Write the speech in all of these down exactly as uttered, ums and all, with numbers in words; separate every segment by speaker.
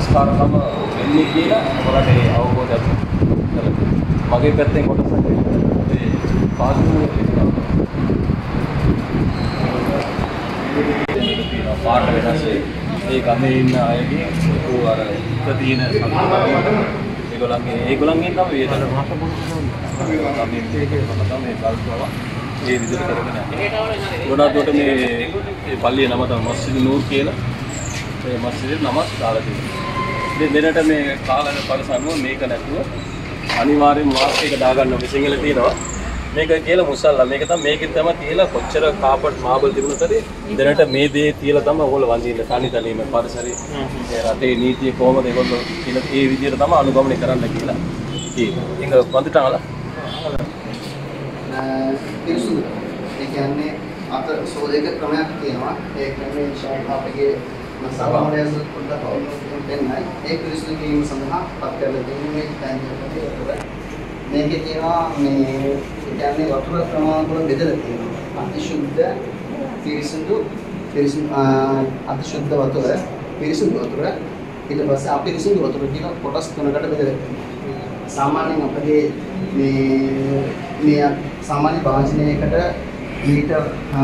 Speaker 1: සංස්කාරකම වෙන්නේ කියලා ඔයාලට ඒ අවබෝධයක් කරගන්න. මගේ පැත්තෙන් කොටසක් ඒ පාස්තුවේ තියෙනවා පාට වෙනස් වෙයි. ඒ ගමේ ඉන්න අයගේ ඒක අර එක තියෙන සම්පූර්ණ ඒගොල්ලන්ගේ ඒගොල්ලන්ගෙන් තමයි වේදන මාස පොඩ්ඩක් ගමේ මේකේ තමයි කල්පව ඒ විදිහට කරගෙන යනවා. ගොඩාක් කොට මේ මේ පල්ලියේ නම තමයි මස්ජිද් නූර් කියලා. මේ මස්ජිදේ නමස් දාලා තියෙනවා. ඉතින් දෙන්නට මේ කාලන පරිසම්ව මේක නැතුව අනිවාර්යෙන් මාස්ක් එක දාගන්න ඕනේ. සිංහල තියෙනවා. මේක කියලා මුසල්ලා මේක තමයි මේකෙන් තමයි තියලා කොච්චර කාපට් මාබල් තිබුණත් දෙන්නට මේ දේ තියලා තමයි ඕගොල්ලෝ වඳින්න තනි තනියම පරිසරයේ මේ රටේ නීතිය කොහොමද ඒගොල්ලෝ කියලා ඒ විදිහට තමයි අනුගමනය කරන්න කියලා කියනවා. ඒක වඳිටාලා
Speaker 2: පිරිසුදු. ඒ කියන්නේ අත සෝදයක ක්‍රමයක් තියෙනවා. ඒ ක්‍රමයේ ෂාට් අපගේ මසාවමලයන් පොඩ්ඩක් දෙන්නයි. ඒ පිරිසුදු කිරීම සඳහා පත් කරලා දෙන්නේ මේ ටැංකිය. මේකේ තියෙනවා මේ කියන්නේ වතුර ක්‍රමානුකූලව බෙදලා තියෙනවා. අතිශුද්ධ පිරිසුදු පිරිසුදු අතිශුද්ධ වතුර පිරිසුදු වතුර ඊට පස්සේ අපිරිසුදු වතුර කියලා කොටස් තුනකට බෙදලා තියෙනවා. සාමාන්‍යයෙන් අපගේ මේ මේ සාමාන්‍ය භාජනයකට ලීටර්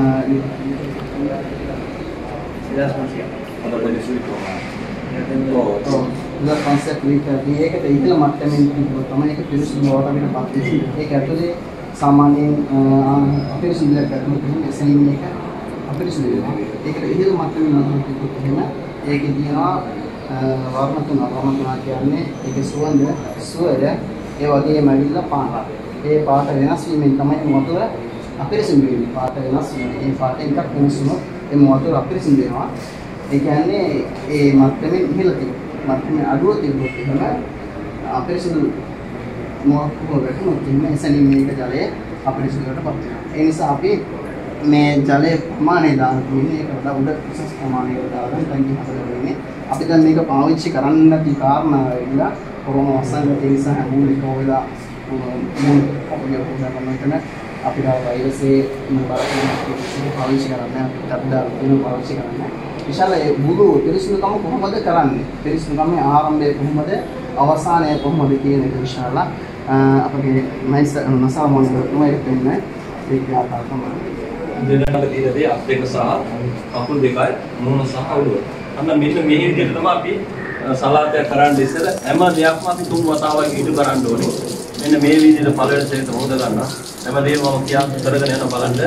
Speaker 2: ඉතින් කන්සෙප්ට් ලීටර් මේකට ඉහළ මට්ටමින් කිව්වොත් තමයි ඒක පිරිසිදු වතුරකට පත් වෙන්නේ. ඒක ඇතුලේ සාමාන්‍යයෙන් අපිරිසිදු කරන එසෙනින් එක අපිරිසිදු වෙනවා. ඒකට ඉහළ මට්ටමින් වතුර කිව්වොත් එහෙම ඒකේ තියෙනවා වර්ණ තුන වර්ණ තුන කියන්නේ ඒකේ සුවඳ සුවඳ ඒ වගේම ඇවිල්ලා පාට. ඒ පාට වෙනස් වීමෙන් තමයි වතුර අපිරිසිදු වෙන්නේ. පාට වෙනස් වෙනවා. ඒ පාට එකක් වෙනස් වුණොත් ඒ වතුර අපිරිසිදු වෙනවා. ඒ කියන්නේ ඒ මට්ටමේ ඉහළ තියෙන මට්ටමේ අඩුව තිබුණොත් එහෙම අපිරිසිදු මොකක්ද වැටුණොත් එහෙම එසැනින් මේක ජලය අපිරිසිදුවටපත් වෙනවා. ඒ නිසා අපි මේ ජලයේ ප්‍රමාණය දාන තියෙන්නේ ඒක වඩා උඩ උසස් ප්‍රමාණයකට දාලා ටැංකිය හදලා වෙන්නේ. අපි දැන් මේක පාවිච්චි කරන්න නැති කාරණා වෙලා කොරෝනා වසංගතය නිසා හැමෝම එක වෙලා මොන අපේ උදාහරණයක් නම් අපිට වෛරසයේ බලපෑම පාවිච්චි කරන්න අපිට අද්දා වෙන පාවිච්චි කරන්න. විශාල ඒ බුදු පිරිසිදුකම කොහොමද කරන්නේ? පිරිසිදුකමේ ආරම්භය කොහොමද? අවසානය කොහොමද කියන එක විශාල අපගේ මයිස් නසාමෝන් තමයි දෙන්නේ. ඒක ආකාර තමයි.
Speaker 1: දෙන්නට තියෙන්නේ අත් දෙක සහ කකුල් දෙකයි මූණ සහ ඔළුව. අන්න මෙන්න මේ විදිහට තමයි අපි සලාතය කරන්න ඉස්සෙල්ලා හැම දෙයක්ම අපි තුන් වතාවක් ඉදු කරන්න ඕනේ. මෙන්න මේ විදිහට පළවෙනි සැරේට හොද ගන්න. හැම දෙයක්ම මම කියා කරගෙන යන බලන්න.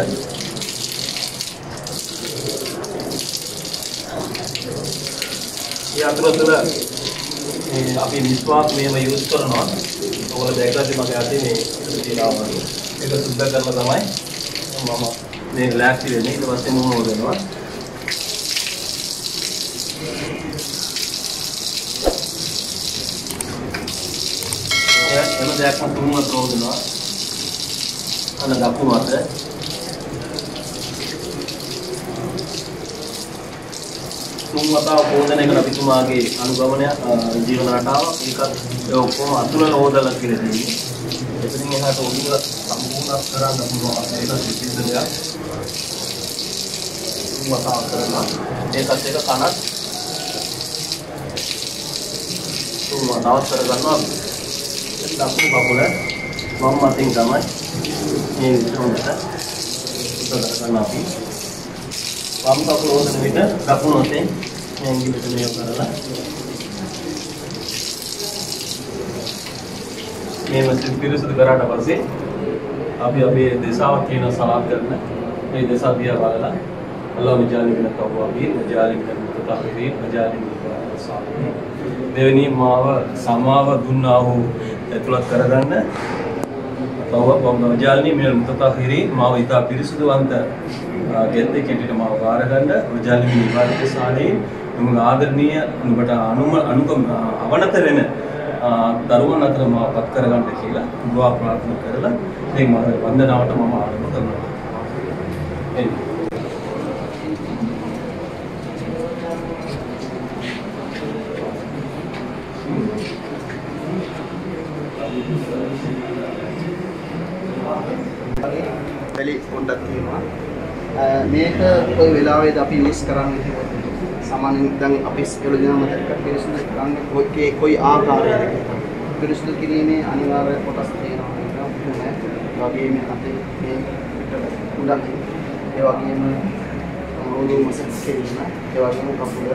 Speaker 1: ඒ අතරතුර මේ අපි විශ්වාස මේව යූස් කරනවා. ඔයගොල්ලෝ දැක්කද මගේ අතේ මේ තියෙනවා. ඒක සුද්ධ කරලා තමයි මම මේ ලෑස්ති වෙන්නේ. ඊට පස්සේ මම හොදනවා. එම දෙයක් මම තුන්ව හොදනවා. අන්න දකුණු අත තුන් වතාව හොදන එකට අපි තුමාගේ අනුගමනය ජීවන රටාව ඒකත් ඒ ඔක්කොම අතුලන හොදලා කියලා තියෙන්නේ. එතනින් එහාට ඔළුව සම්පූර්ණ කරන්න පුළුවන්. ඒක සිද්ධ දෙයක්. තුන් වතාව කරනවා. ඒකත් එක කනක් තුන් වතාව කරගන්නවා. දකුණු කකුල වම් අතින් තමයි මේ විදිහට හොඳට උඩ කරගන්න අපි. වම් කකුල හොදන විට දකුණු අතෙන් මේ ඇඟිල්ලට මේව කරලා මේ වස්තු පිරිසිදු කරාට පස්සේ අපි අපේ දේශාවක් කියන සලාත් කරන මේ දේශා දිහා බලලා අල්ලාහ් මජාලිමින තවවාබී මජාලිමින මුතතහිරීන් මජාලිමින සාලිහින් දෙවෙනි මාව සමාව දුන්නා වූ එතුලත් කරගන්න තව මජාලිනි මිනල් මුතතහිරීන් මාව ඉතා පිරිසිදුවන්ත ගෙත්තේ කෙටිට මාව බාර ගන්න මජාලිමින ඉබාදත සාලිහින් නුඹ ආදරණීය නුඹට අනුම අනුගම අවනත වෙන දරුවන් අතර මාපත් කරගන්න කියලා දුආ ප්‍රාර්ථනා කරලා මේ වන්දනාවට මම ආරම්භ කරනවා. එන්න.
Speaker 2: වැලි පොඩ්ඩක් තියෙනවා. මේක කොයි වෙලාවෙද අපි යූස් කරන්නේ सामान्य දැන් අපි ඉස්සෙල්ලා දෙනවා මතක පිරිසිදු කරන්නේ කොයි කොයි ආකාරයකද පිරිසිදු කිරීමේ අනිවාර්ය කොටස් තියෙනවා නේද? ඒ වගේම අපේ මේ උඩ ඒ වගේම ඔළුව මසස් කිරීම ඒ වගේම කකුල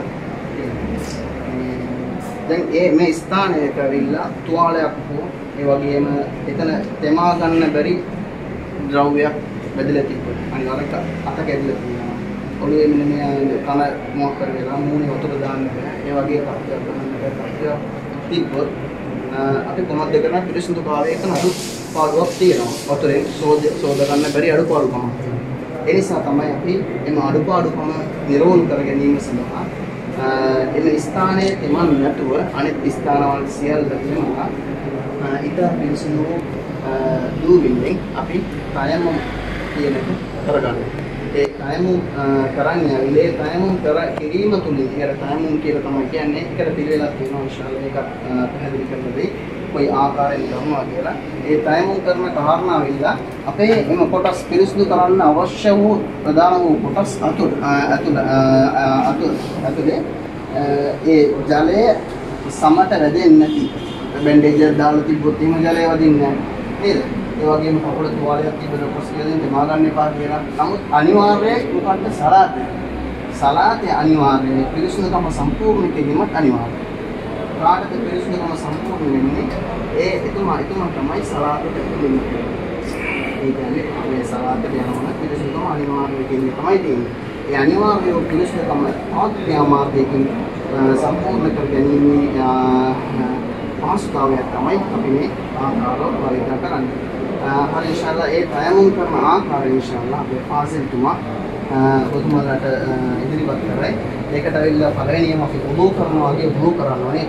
Speaker 2: දැන් ඒ මේ ස්ථානයක ඇවිල්ලා තුවාලයක් හෝ ඒ වගේම එතන තෙමා ගන්න බැරි ද්‍රව්‍යයක් බෙදලා තිබ්බොත් අනිවාර්යයෙන් අත කැඩිලා තියෙනවා. ඔළුවේ මෙන්න මේ කන මොකක් කර වෙලා මූණේ වතුර දාන්න බෑ. ඒ වගේ තත්ත්වයක් ගන්න බෑ. තිබ්බොත් අපි කොහොමද කරන්නේ පිරිසිදු භාවයක නඩු පාඩුවක් තියෙනවා. වතුරෙන් සෝද සෝද ගන්න බැරි අඩුපාඩුකමක් තියෙනවා. ඒ නිසා තමයි අපි එම අඩුපාඩුකම නිරෝධ කර ගැනීම සඳහා එම ස්ථානයේ තෙමන් නැතුව අනිත් ස්ථානවල සියල්ලම ඊට පිරිසිදු දුවින්නේ අපි තයම කියන එක කරගන්නවා. ඒ තයම කරන්නේ විලේ තයම කර කිරීම තුලින් ඒකට තයම කියලා තමයි කියන්නේ. ඒකට පිළිවෙලක් තියෙනවා ඉන්ෂාල්ලා ඒක පැහැදිලි කරන්න දෙයි. කොයි ආකාරයෙන් කරනවා කියලා. ඒ තයම කරන කාරණාවෙල්ලා අපේ එම කොටස් පිරිසිදු කරන්න අවශ්‍ය වූ ප්‍රධාන වූ කොටස් අතුල අතුල අතුල අතුලේ ඒ ජලය සමට වැදෙන්නේ නැති බැන්ඩේජ් එක දාලා තිබ්බොත් එහෙම ජලය වදින්නේ නැහැ නේද? ඒ වගේම කකුල තුවාලයක් තිබෙන කොස්සියෙන් දෙමා ගන්න එපා කියලා. නමුත් අනිවාර්යයෙන් මොකක්ද සලාත. සලාතේ අනිවාර්යයෙන් පිරිසිදුකම සම්පූර්ණ කිරීමත් අනිවාර්යයි. කාටද පිරිසිදුකම සම්පූර්ණ වෙන්නේ? ඒ එතුමා එතුමා තමයි සලාතට දෙන්නේ. ඒ කියන්නේ මේ සලාතට යනවා පිරිසිදුකම අනිවාර්යයි කියන්නේ තමයි තියෙන්නේ. ඒ අනිවාර්ය පිරිසිදුකම ආත්මීයමාර්ගයෙන් සම්පූර්ණ කර ගැනීම පහසුතාවයක් තමයි අපි මේ ආකාරව වරිත කරන්නේ. හරි ඉන්ෂාල්ලා ඒ තයමුම් කරන ආකාරය ඉන්ෂාල්ලා අපේ ෆාසිල්තුමා ඔතුමාලට ඉදිරිපත් කරයි. ඒකට අවිල්ලා පළවෙනියම අපි උදු කරනවා වගේ උදු කරන්න ඕනේ.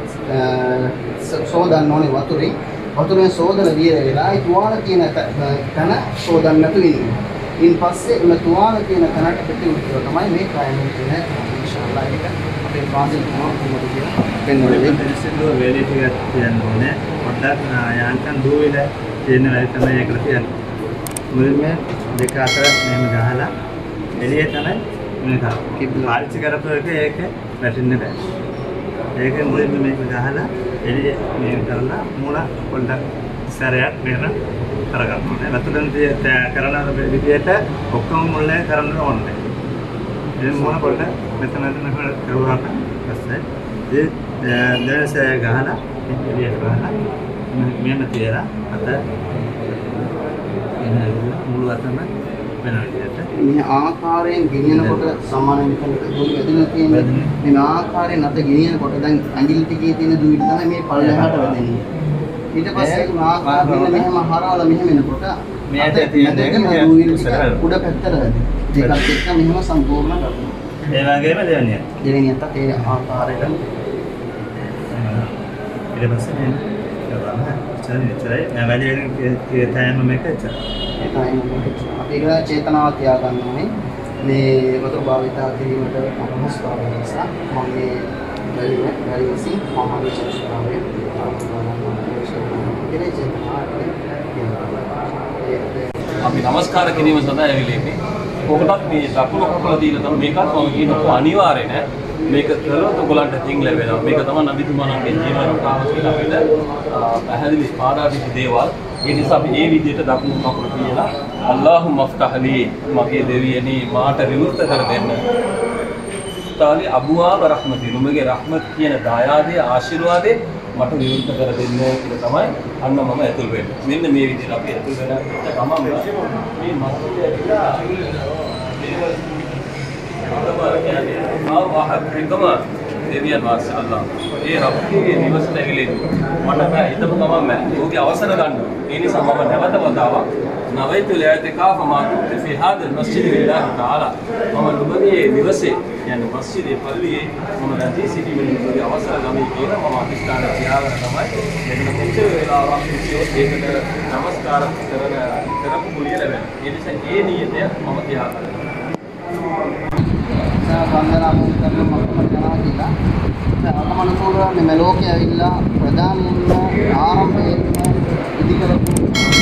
Speaker 2: කොහොම සෝදන්න ඕනේ වතුරේ. වතුරෙන් සෝදන දිය වෙලා ඒ තුවාල කියන තැන සෝදන්න නැතු වෙන්නේ. ඉන් පස්සේ මේ තුවාල කියන තැනට පිටින් තමයි මේ තයමුම් කියන්නේ ඉන්ෂාල්ලා ඒක අපේ ෆාසිල්තුමා කොහොමද කියලා පෙන්වන්නේ.
Speaker 1: පිරිසිදු වේලේ ටිකක් තියන්න ඕනේ. පොඩ්ඩක් යාන්තම් දුවිල තියෙන වැඩි තමයි ඒකට තියන්නේ. මුලින්ම දෙක අතර මෙහෙම ගහලා එළියේ තමයි මේක පාවිච්චි කරපු එක ඒක වැටෙන්න බෑ. ඒක මුලින්ම මේක ගහලා එළියේ මේක කරලා මුල පොඩ්ඩක් සැරයක් මෙහෙම කරගන්න ඕනේ. වතුරෙන් කරන විදියට ඔක්කොම මුල්ලේ කරන්න ඕනේ. මේ මුල පොඩ්ඩක් මෙතන මෙතන කරුවාට පස්සේ ඒ දැනසය ගහලා එළියට ගහලා මෙන්න තියලා අත එන මුළු අතම වෙන විදිහට
Speaker 2: මේ ආකාරයෙන් ගෙනියනකොට සාමාන්‍යයෙන් දුරු වැදෙන තියෙන්නේ මේ ආකාරයෙන් අත ගෙනියනකොට දැන් ඇඟිලි ටිකේ තියෙන දුවිලි තමයි මේ පල්ලෙහාට වැදෙන්නේ. ඊට පස්සේ ආකාරයෙන් මෙහෙම හරවලා මෙහෙම එනකොට
Speaker 1: මේට තියෙන දෙක
Speaker 2: දුවිලි ටික උඩ පැත්තට වැදෙනවා. දෙකත් එක්ක මෙහෙම සම්පූර්ණ කරනවා.
Speaker 1: ඒ වගේම දෙවෙනිය.
Speaker 2: දෙවෙනියත් ඒ ආකාරයට
Speaker 1: ඊට පස්සේ චරයි වැලියෙන් තෑම මේක චර.
Speaker 2: ඒ තමයි අපි ඒක චේතනාව තියාගන්න ඕනේ. මේ වතුර භාවිතා කිරීමට අපහසුතාවය නිසා මම මේ වැලිය වැලියසි මම මේ චේතනාවේ
Speaker 1: අපි නමස්කාර කිරීම සඳහා ඇවිල්ලා කොහොමද මේ දකුණු කකුල දීලා තමයි මේකත් මම කියනවා අනිවාර්ය නෑ. මේක කළොත් ඔයගලන්ට තින් ලැබෙනවා. මේක තමයි නබිතුමාණන්ගේ ජීවන රටාව කියලා අපිට පැහැදිලි පාඩාදික දේවල්. ඒ නිසා අපි මේ විදිහට දකුණු කකුල කියලා අල්ලාහුම්ම ෆ්තහ්ලි මගේ දෙවියනි මාට විවෘත කර දෙන්න. තාලි අබුවාබ රහ්මති නුඹගේ රහ්මත් කියන දායාදයේ ආශිර්වාදේ මට විවෘත කර දෙන්න කියලා තමයි අන්න මම ඇතුල් වෙන්නේ. මෙන්න මේ විදිහට අපි ඇතුල් වෙන ගමන් මේ මස්ජිදේ ඇවිල්ලා දේවල් අදමාර කියන්නේ ආව වහක්කම දෙවියන් වහන්සේ අල්ලාහ් ඒ රබ්බිගේ නිවසට ඇවිල්ලා මට බෑ හිතපු ගමන් බෑ. ඔහුගේ අවසර ගන්න. ඒ නිසා මම නැවත වතාවක් නවයිතු ලයතිකාෆ මාතුත් ෆි හාදල් මස්ජිද් ලිල්ලාහ් තාලා මම නුඹගේ නිවසේ කියන්නේ මස්ජිදේ පල්ලියේ මම රැඳී සිටීමේ ඔහුගේ අවසර ගමයි කියලා මම අධිෂ්ඨාන තියාගෙන තමයි මෙතන කොච්චර වෙලාවක් ඉතියොත් ඒකට නමස්කාර කරන කරපු කුලිය ලැබෙනවා. ඒ නිසා ඒ නියතය මම තියාගන්නවා.
Speaker 2: වන්දනා කරන මම කරනවා කියලා අකමනතෝරා මේ ලෝකයේ ඇවිල්ලා ප්‍රධානයෙන්ම ආරම්භයෙන් ඉදිකරපු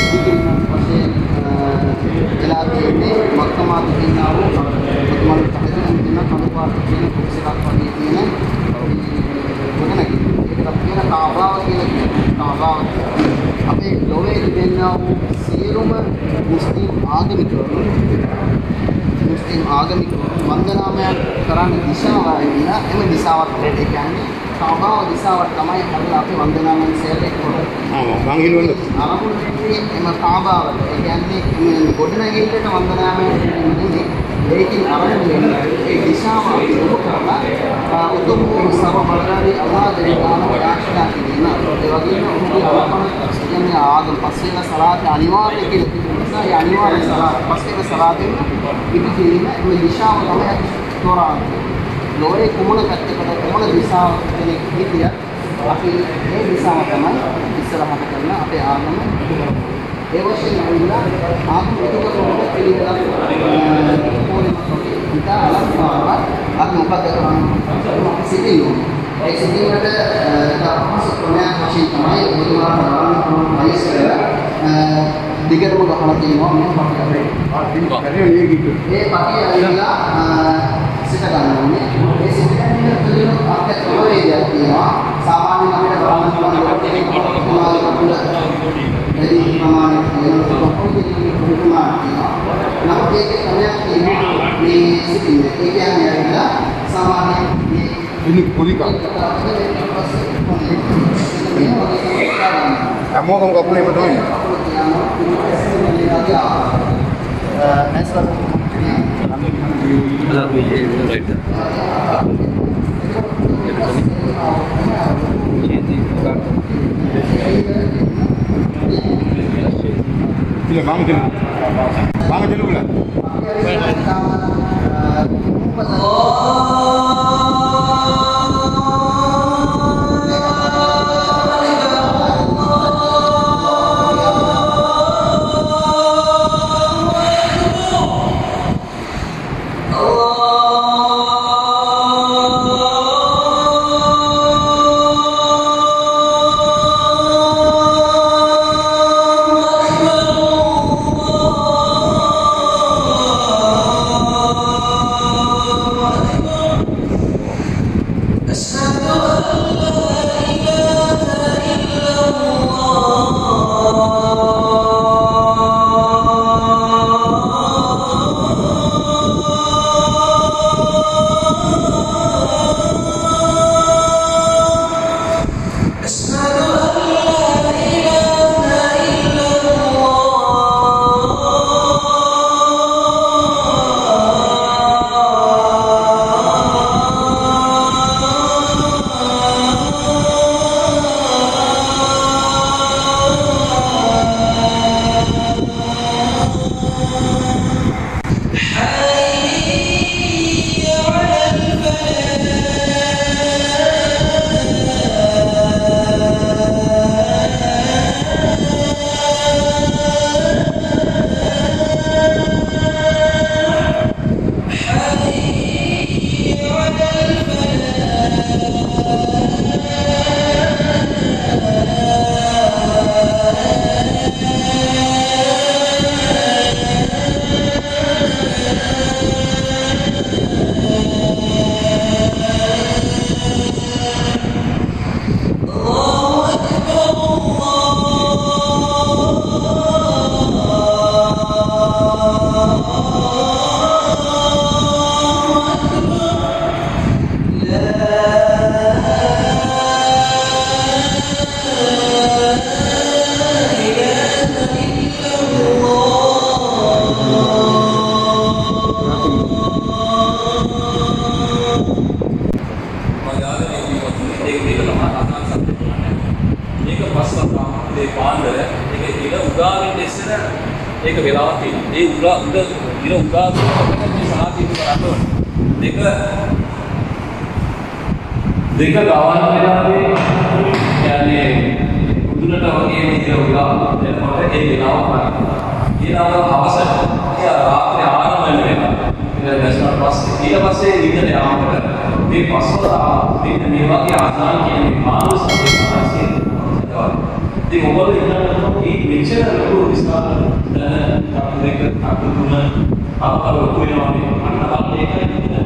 Speaker 2: ඉදිකිරීම වශයෙන් එලා තියෙන්නේ මක්කමාතු කියනවා. මක්කමාතු තියෙන කළු පාට තියෙන කොක්ස් එකක් වගේ තියෙන ගොඩනැගිලි. ඒකට කියන කාබාව කියලා කියනවා. කාබාව අපේ ලෝකයේ තිබෙනා වූ සියලුම මුස්ලිම් ආගමිකයෝ මුස්ලිම් ආගමිකයෝ වන්දනාමය කරන්න දිශාවයි කියලා එම දිශාවක් ඒ කියන්නේ කාබාව දිශාවට තමයි හදලා අපි වන්දනාමය සේවය කරන්නේ.
Speaker 3: ආ මං හිතුවද
Speaker 2: අරමුණේ එම කාබාවට ඒ කියන්නේ ගොඩනැගිල්ලට වන්දනාමය නෙමෙයි ඒකෙන් අරමුණ ඒ දිශාව යොමු කරලා උතුම් සර්ව බලධාරී අල්ලාහගේ නාම ආශිර්වාද කිරීම ඒ වගේම උන්ගේ අවබෝධ කියන්නේ ආගම පස්සේ සලාත අනිවාර්ය කියලා කියන නිසා ඒ අනිවාර්ය සලාත පස්සේ සලාතෙන් ඉදි කිරීම මේ දිශාව තමයි තෝරන්නේ. ලෝකේ කුමන පැත්තකට කුමන දිශාව කෙනෙක් හිටියත් අපි මේ දිශාව තමයි ඉස්සරහට කරන අපේ ආගම ඒ වශයෙන් ඇවිල්ලා ආගම එකතු කරන පිළිවෙලක් පොලිමක් හිතා අලංකාරවත් අපි මොකද කරන්නේ සිටිනු ඒ සිටිනකට අපහසු ක්‍රමයක් වශයෙන් තමයි ඔයගොල්ලෝ කරන්නේ වයිස් කරලා දිගටම ගහලා තියෙනවා මේ පටිය ඒ පටිය ඇවිල්ලා සිත ගන්න ඕනේ ඒ සිත ගන්න තුළින් අපේ ප්‍රවේදයක් තියෙනවා සාමාන්‍යයෙන් අපිට බලන්න පුළුවන් කෙනෙක් කොහොමද කපුල එදී ප්‍රමාණයක් තියෙනවා කොහොමද ප්‍රමාණයක් තියෙනවා නම් ඒකේ ක්‍රමයක් තියෙනවා මේ සිටින්න ඒ කියන්නේ ඇවිල්ලා සාමාන්‍යයෙන් මේ
Speaker 3: ini kulika kamu kamu kau punya betul ini Bila bang dulu, bang dulu lah.
Speaker 1: ඒක වෙලාවක් තියෙනවා. ඒ උගා උග ඉර උගා මේ සාහිත්‍ය කරන්න ඕනේ. දෙක දෙක ගාවන වෙලාවේ කියන්නේ උදුනට වගේ ඉර උගා එතකොට ඒ වෙලාව පානවා. ඊළඟ අවසන් ඒ රාත්‍රී ආරම්භ වෙනවා. ඊට දැස්මත් පස්සේ ඊට පස්සේ ඉඳලා යාමකට මේ පස්වලා මෙන්න මේ වගේ ආසන කියන්නේ මානව සංකේතය. ඉතින් ඔයගොල්ලෝ ඉන්නකොට මේ මෙච්චර ලොකු විස්තර දැන තාපු දෙක තාපු තුන අපකර ලොකු වෙනවා මේ අන්න බලන්න ඒකයි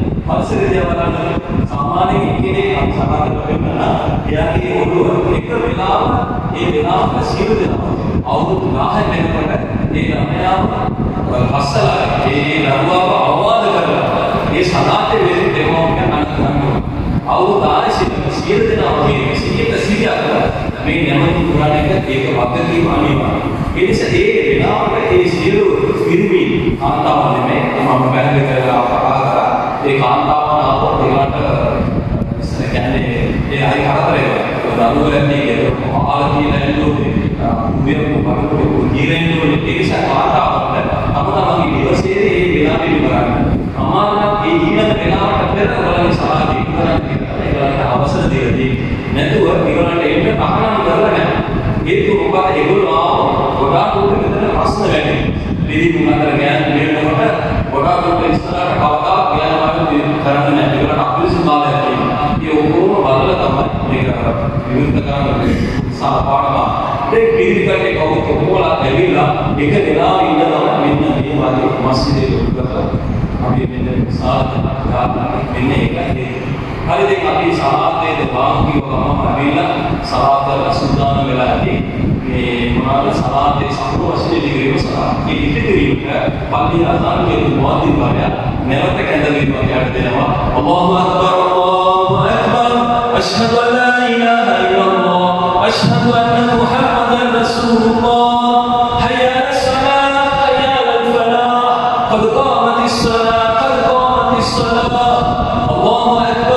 Speaker 1: අවසරය දෙවලන්න සාමාන්‍යයෙන් කෙනෙක් අපි සමාජයට වෙන්න එයාගේ ඔළුව එක වෙලාව ඒ වෙලාවට සියලු දෙනා අවුරුදු දහයක් වෙනකොට ඒ ළමයාව පස්සලා ඒ දරුවාව අවවාද කරලා ඒ සදාතේ වෙලින් දෙමව්පියන් අනුගමනය අවුරුදු දහය සියලු දෙනා මේ සියයට සියයක් මේ නැමති පුරාණ එක ඒක වගකීම අනිවාර්යයි. ඒ නිසා ඒ වෙලාවට ඒ සියලු පිරිමි කාන්තාවන් නෙමෙයි මම පැහැදිලි කරලා කතා කරා ඒ කාන්තාවන් ආවොත් ඒකට ඉස්සර කියන්නේ ඒ හරි කරදරේ දරුවෝන්නේ ආල කියලා නේද උදේම බලපෑම් ගිරෙන්නේ ඒ නිසා කාන්තාවන්ට තම තමන්ගේ දිවසේ ඒ වෙලාවෙ ඉවරන්න අමාරුනම් ඒ ඊළඟ වෙලාවට පෙර ඔයාලගේ සමාජයේ ඉවරන්නේ ඒකට අවසර දෙන්නේ නැතුව ඒගොල්ලන්ට එන්න තහනම් කරලා නැහැ. හේතුව මොකද ඒගොල්ලෝ ආව ගොඩාක් උඩ මෙතන ප්‍රශ්න වැඩි. පිළිදි මුනතර ගෑන් මෙන්නකොට ගොඩාක් උඩ ඉස්සරහට කවදා ගෑන් වගේ කරන්නේ නැහැ. ඒකට අපිරිසුදු කාලයක් තියෙනවා. ඒ ඔක්කොම බලලා තමයි මේක විරුද්ධ කරන්නේ සාපාඩම. ඒ පිළිදි කටේ කවුරු කොහොමලා ඇවිල්ලා එක වෙලාවෙ ඉඳලා මෙන්න මේ වගේ මස්ජිදේ උඩට අපි මෙන්න සාධන ගන්න මෙන්න ඒකයි. hari දැන් අපි සාහාතේ වාක්‍යව ගමම ඇවිල්ලා සලාත් කරලා සූදානම් වෙලා ඇති මේ මොනවාද සලාතේ සම්පූර්ණ වශයෙන් දිගිරීම සහ මේ ඉදිරියට පල්ලි අසාන කියන මුවද්දින් වරයා නැවත කැඳවීමක් යට දෙනවා අල්ලාහු අක්බර් අල්ලාහු අක්බර් අෂ්හදු අන් ලා ඉලාහා ඉල්ලල්ලාහ් අෂ්හදු අන්න මුහම්මදන් රසූලුල්ලාහ් හය්ය අලස් සලාත් හය්ය අලල් ෆලාහ් ඛද ඛාමතිස් සලාත් ඛද ඛාමතිස් සලාත් අල්ලාහු Akbar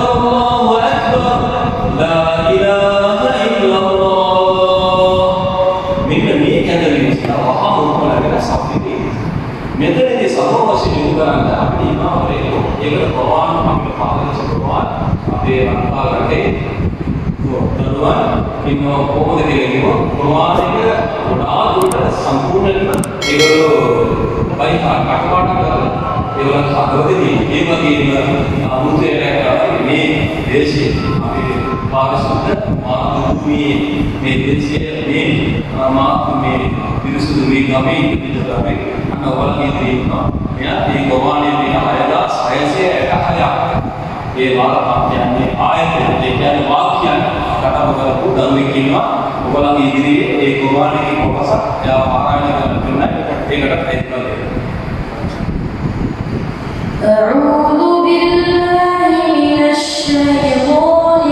Speaker 1: La ilaha illallah. Minna මේ කැදවීම සඳහා මොකක්ද සම්පූර්ණයි. මෙතනදී සමෝවශයෙන් උදාහරණ අපිට ඉමාවරේ ඒකට ප්‍රවාහන අපිට පාදක ප්‍රවාහන අපේ අන්තරයේ දුරවන් ඉන්නෝ කොහොමද කියන්නේ ප්‍රවාහයක ගොඩාක් දුරට සම්පූර්ණයෙන්ම ඒගොල්ලෝ බයි කටපාඩම් කරලා ඒගොල්ලන් හදවතදී ඒ වගේම අමුතේට මේ දේශයේ අපේ පාරිශුද්ධ මාතෘභූමියේ මේ දේශයේ මේ මාතෘමේ පිරිසුදු මේ ගමේ ඉඳලාගේ අනවලගේ තියෙනවා මෙයා මේ ගෝවාණේ තියෙන හයදාස් හයසිය අටහයක් ඒ වාක්‍ය කියන්නේ ආයතන ඒ කියන්නේ වාක්‍යයන් කතා කරපු දරුවෙක් ඉන්නවා ඔයගොල්ලන්ගේ ඉදිරියේ ඒ ගෝවාණේ කොටසක් එයා පාරායන කරන්න දෙන්නයි ඒකට හේතුව
Speaker 4: أعوذ بالله من الشيطان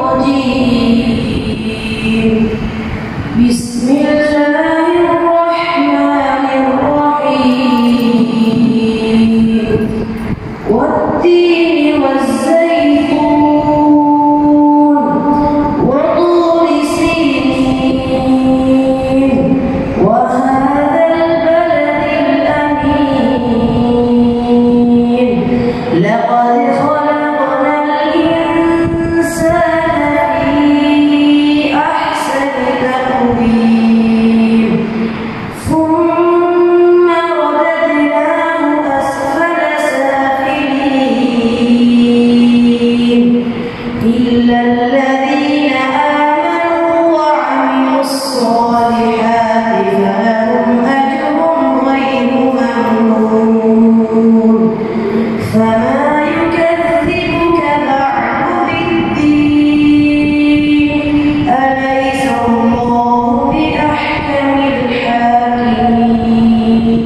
Speaker 4: الرجيم بسم الله الرحمن الرحيم والتين والزيتون وطور سينين وهذا البلد الأمين لقد خلقنا الإنسان في أحسن تقويم ثم رددناه أسفل سافلين إلا الذين آمنوا وعملوا الصالحات فلهم أجر غير ممنون فما يكذبك بعد بالدين أليس الله بأحكم الحاكمين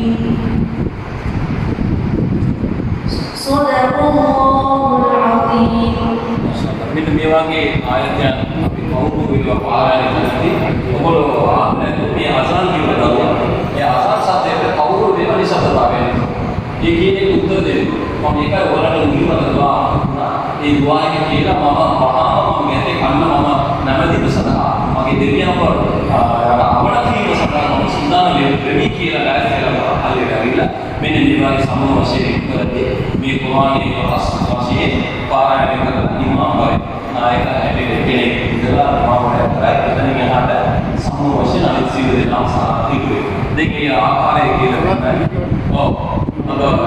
Speaker 4: صدق الله العظيم
Speaker 1: මෙන්න මේ වගේ ආයතන අපි කවුරු විදිහට පාරායන කරන්නේ ඔයගොල්ලෝ මේ අසාන් කියන දරුවා ඒ අසාන් සත්‍යයට කවුරු දෙවනි සත්‍යතාවය ඒ කියන්නේ උත්තර දෙන්නේ මම ඒකයි ඔයාලට උගිමත දුවා ඒ දුවා එක කියලා මම වහාම මම කන්න මම නැමැති සඳහා මගේ දෙවියන්ව අවඩ කිරීම සඳහා මම සූදානම් වෙමි කියලා දැක්ක කියලා හරියට ඇවිල්ලා මෙන්න මේ වගේ සමූහ වශයෙන් කරද්දී මේ කුර්ආනයේ කොටස් වශයෙන් පාරායන කරන ඉමාම් වගේ නායක හැටියට කෙනෙක් ඉඳලා මාවඩ කරයි එතන යනහට සමූහ වශයෙන් අනිත් සියලු දෙනා සාහිත්‍යය දෙකේ ආකාරයේ කියලා තමයි ඔව් الله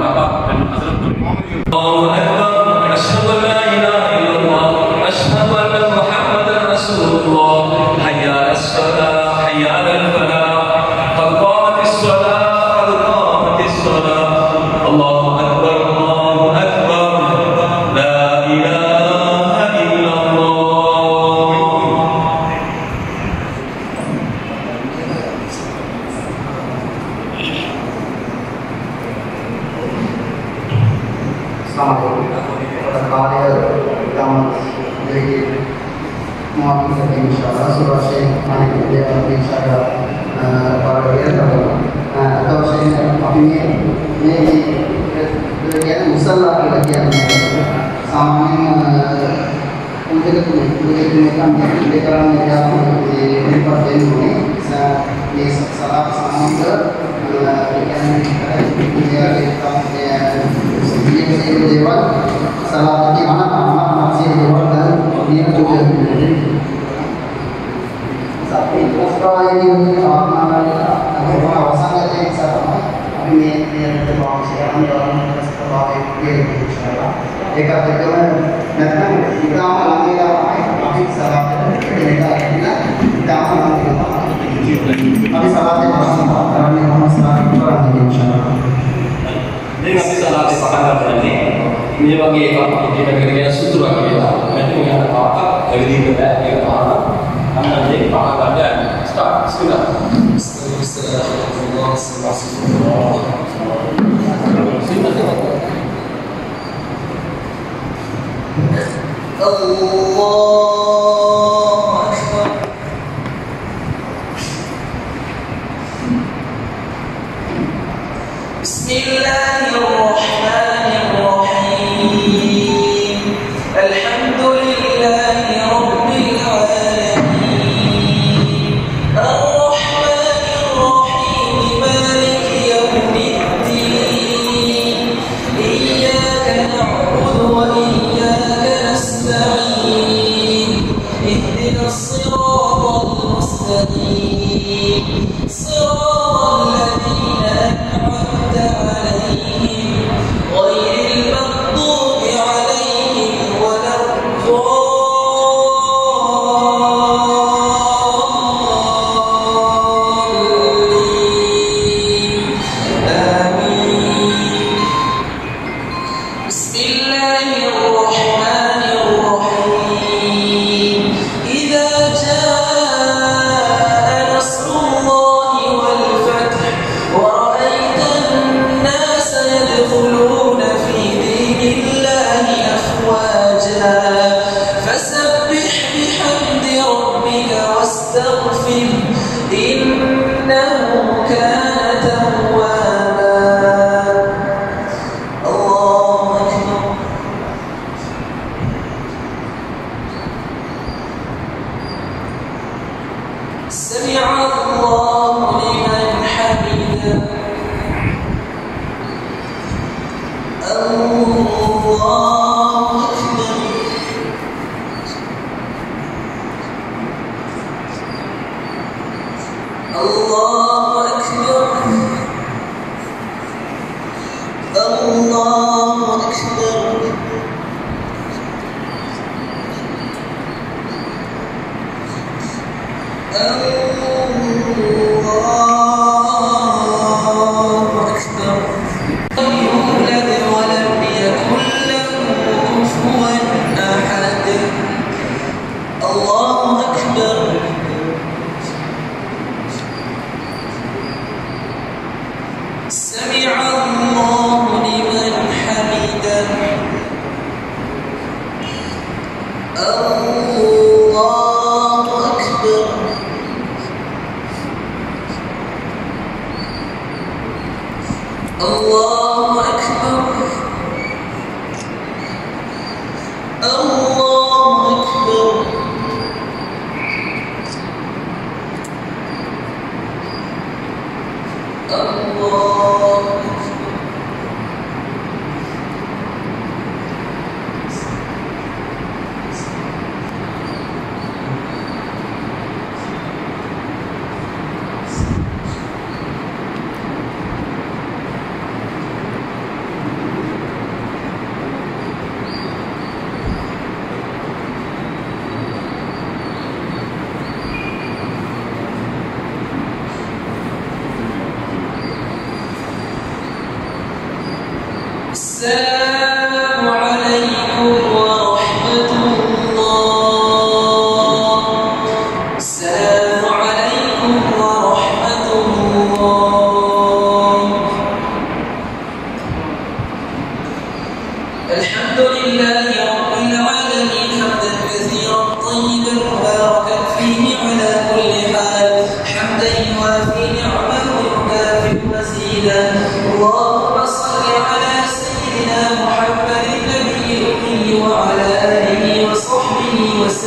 Speaker 1: أكبر أشهد أن لا إله إلا الله أشهد أن محمدا رسول الله حي على الصلاة حي على الفلاح قد قامت الصلاة قد قامت الصلاة الله أكبر الله أكبر لا
Speaker 2: පස්සේ වශයෙන් අනිත් දේවල් අපේක්ෂා කරලා අත වශයෙන් අපි මේ මේ කියන්නේ මුසල්ලා කියලා කියන්නේ සාමාන්‍යයෙන් උදේට උදේට නිකන් ඉඳ කරන්නේ යාමේ මේකත් දෙන්නේ මේ සලාත් සාමාන්‍ය ඒ කියන්නේ ඉතියාගේ තමයි දේවල් සලාතේ අනක් අනක් මාසිය දේවල් ගන්න නියම තුනේ සත්‍ය ප්‍රස්තාවයේ ආත්මාවල අනුව අවසානයේ සතම අපි මේ මේ භාෂාවෙන් ගන්න ප්‍රස්තාවයේ කියනවා ඒකත් එක්කම නැත්නම් ඉතාම ළඟේලා අපි සලාතේ දෙන්නා ඉතාම ළඟේලා අපි සලාතේ ප්‍රස්තාව කරන්නේ මොනවද කරන්නේ ඉන්ෂාල්ලාහ
Speaker 1: දැන් අපි සලාතේ පටන් ගන්නනේ මේ වගේ එකක් අපිට කරගෙන සුදුරක් කියලා නැත්නම් යන පාට එවිදිහට බෑ ඒක පාන අන්න ඒක පාන ගන්න ස්ටාර්ට් ස්කුලා
Speaker 4: Bismillahirrahmanirrahim. Alhamdulillahi rabbil alamin. Ar-Rahmanir-Rahim. Maliki yawmiddin. Iyyaka na'budu wa iyyaka nasta'in.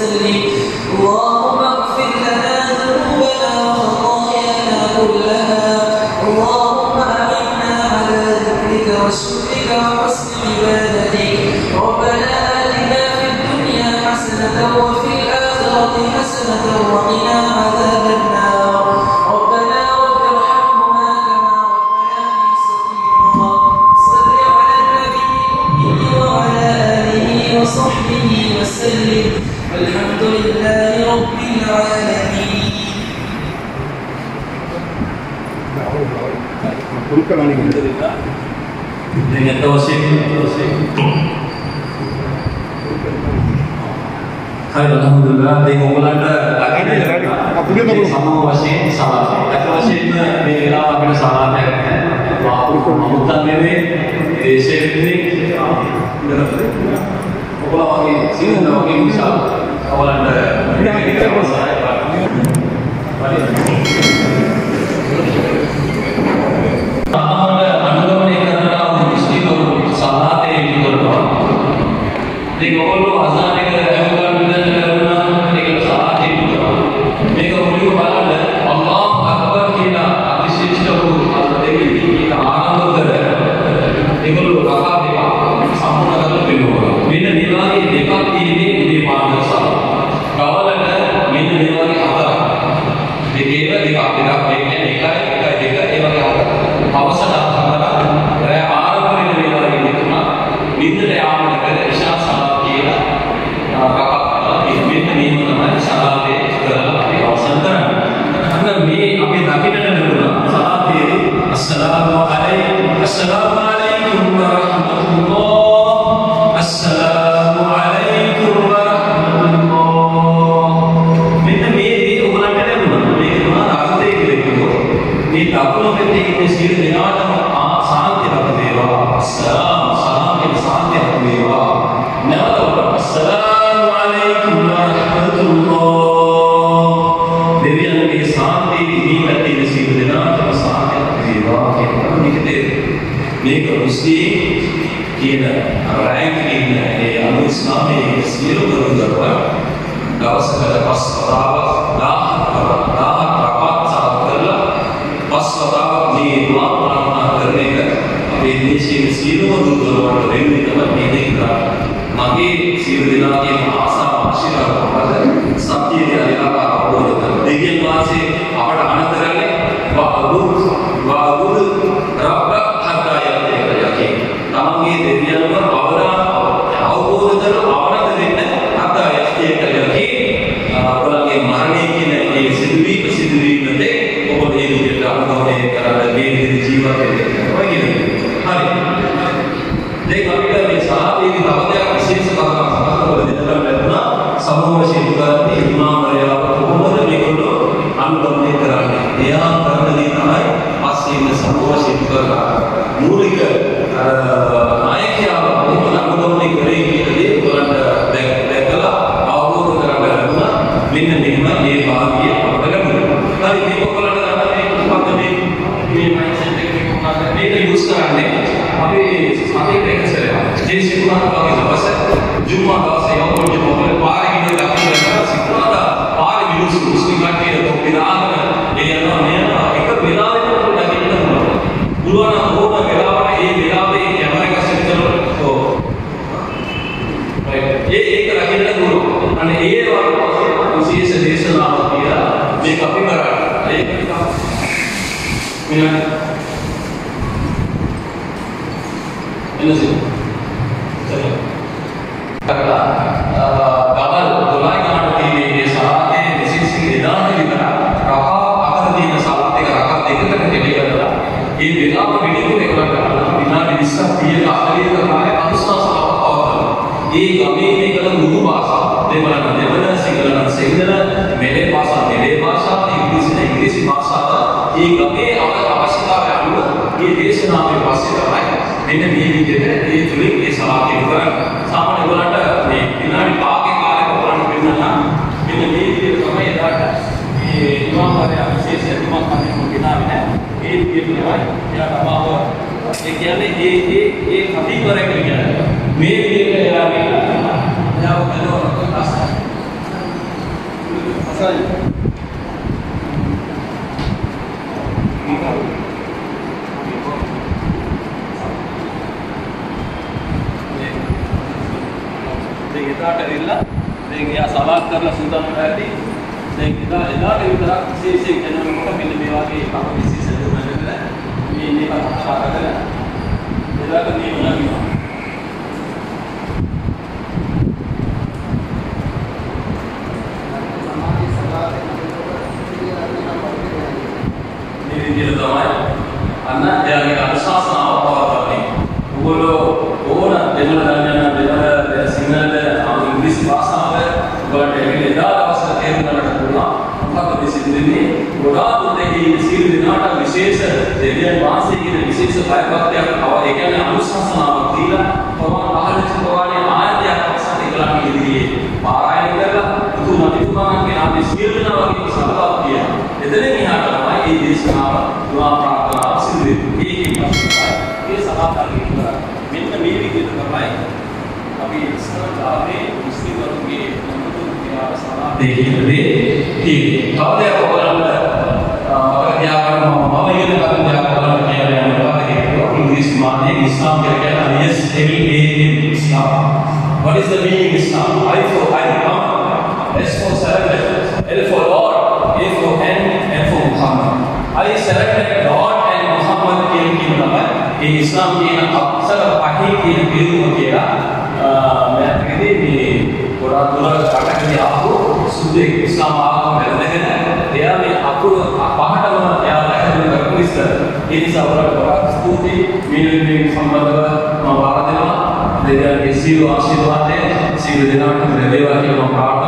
Speaker 4: وسلم اللهم اغفر لنا ذنوبنا وخطايانا كلها اللهم أعنا على ذكرك وشكرك وحسن عبادتك ربنا آتنا في الدنيا حسنة وفي الآخرة حسنة وقنا عذاب النار ربنا رب ارحمهما كما ربياني صغيرا صل على النبي وعلى آله وصحبه وسلم والحمد لله رب العالمين.
Speaker 1: Dengan tawasik, hai alhamdulillah dengan Belanda lagi ni sama wasit salah. Kata wasitnya ni lama kena salah kan. Waktu kemudian ini desa ini kalau lagi sini nak lagi bisa awalan dah. Ini kita bersama. Kalau azan itu ayat dan ayat itu saat itu, mereka boleh berkata Allah Akbar kita atas itu dari kita anak berada. Kalau kakak dia sama dengan peluru, bila dia lagi dekat ini dia pandai sah. Kalau ada bila dia lagi ada, dia dekat dekat dia dekat dekat dekat dia lagi ada. Apa sahaja ada. Saya arah boleh dia lagi itu mah. Bila dia aman dekat isya kakak ini ini mana salah dia segala dia santaran. Karena ini apa tapi ada dulu salah dia. Assalamualaikum, assalamualaikum warahmatullah, assalamualaikum warahmatullah. Ini ini ulang kali dulu. Ini mana aku tadi itu. Ini aku nak kata ini sih dengan ada sangat tidak dewa. Assalam, salam yang sangat tidak dewa. Nama Allah assalam. Devi yang ke saat ini nanti nasi benar atau saat yang dewa kita ni kita ni kalau mesti kita rank ini ni anu Islam ni siapa berundur dah segala pas rawat dah dah rapat saat kerja pas rawat ni dua orang kerja kan ini si siapa berundur ini tempat ini kita magi siapa dinar yang asa masyarakat pada sakti dia apa देखिए वहाँ से आप आनंद रहे बाबूद बाबूद रब्बा हत्ता याते जाके तमांगे देवियां पर आवरा आवबोध दर आवरा देने हत्ता याते जाके आपलागे मारने की नहीं ये सिद्धि सिद्धि नते और ये जो आपको ने करा लगे जीवन के वही हरे देख अभी का ये साथ ये दावत या विशेष बात का बोल देता है ना समूह शिक्षा की इमाम मर्यादा अनुगमन कराने या करने नाय आसीन समूह शिक्षक मूलिक नायक या अनुगमन करेगी यदि बुलंद देखला आवोध कराने लगना भिन्न भिन्न ये भाग्य अपने तरी ये बुलंद कराने बात में ये माइंडसेट टेक्निक को करने ये यूज कराने अभी साथी देख से जैसे कुरान का की बस जुम्मा का से और जो मोबाइल पार की जो लगती है सिखना था पार यूज उसकी काटे तो विराग ये ना नया एक विराग को लगे ना पुराना होना विराग ये विराग ये हमारे का सिस्टम तो ये एक लगे ना गुरु અને એ વાત વિશેષ દેશના આપીરા જે કપી કરા એક મિનિટ એને છે ચલો કરા ગામલ બોલાય કાંડી એ સાતે વિશેષ નિદાન વિના રખા અગર દીન સાતે રખા દેખ તક કેલે કરા ये बिना वीडियो को देखना करना बिना डिस्कस किए आखिरी करना है अनुसार सलाह और ये गमे में कलम गुरु भाषा देवना देवना सिंगलना सिंगलना मेरे भाषा मेरे भाषा इंग्लिश ने इंग्लिश भाषा ये गमे अगर आवश्यकता है अनु ये देश नाम में भाषा करना है मैंने ये भी कहते हैं ये जुड़ी ये सलाह के ऊपर सामान्य बोलता ये बिना बाकी कार्य को बोलना बिना ना मैंने ये भी समय दाटा ये इमाम वाले विशेष इमाम खाने को बिना है ये ये क्या या बाबा ये क्या है ये ये ये अभी करे क्या है मैं ये क्या है या वो करो रास्ता kita terilla dengan ya salat karena sultan berarti dan kita elah kita sisi jangan kita pilih mewaki apa sisi saja mana ini ini apa apa kan elah kan ini lagi ini dia tahu anak yang ada sasana apa apa ni bolo orang dengan dengan dengan signal English bahasa है but ये दाल भाषा तेरे में लगा बोला हम तो इसी दिन में बोला तो देखिए इसी दिन आटा विशेष देवियन भाषा की विशेष फाइव वक्त या और एक ने अनुशासन आवती है तो वहाँ बाहर से पवाने आयत या भाषा निकला के लिए पारायण करला तो नदी तुम्हारा के नाम इसी दिन ना वाली सबका किया इतने ही यहाँ का हमारे ये देश का दुआ प्रार्थना सिद्ध एक ही भाषा ये सभा का लिखा मैंने मेरी की तो करवाई अभी इसका जाने मुस्लिम लोगों के देखिए ठीक kalau dia orang pekerjaan mama ini kan dia orang yang apa gitu English mana Islam kira-kira yes L A M Islam what is the meaning Islam I for I come S for surrender L for Lord A for N M for Muhammad I surrender Lord and Muhammad के लिए मतलब ये इस्लाम के ना अक्सर पाठी के बिल्कुल किया मैं कहती थी थोड़ा थोड़ा काटा के आपको सुधे इस्लाम आपको मिलने के ना या मैं आपको पहाड़ में क्या रखने में करते इस तरह ये सब और बड़ा स्तुति मेरे में संबंध में बात है ना देवया के सिरो आशीर्वाद है सिरो देना के देवा के हम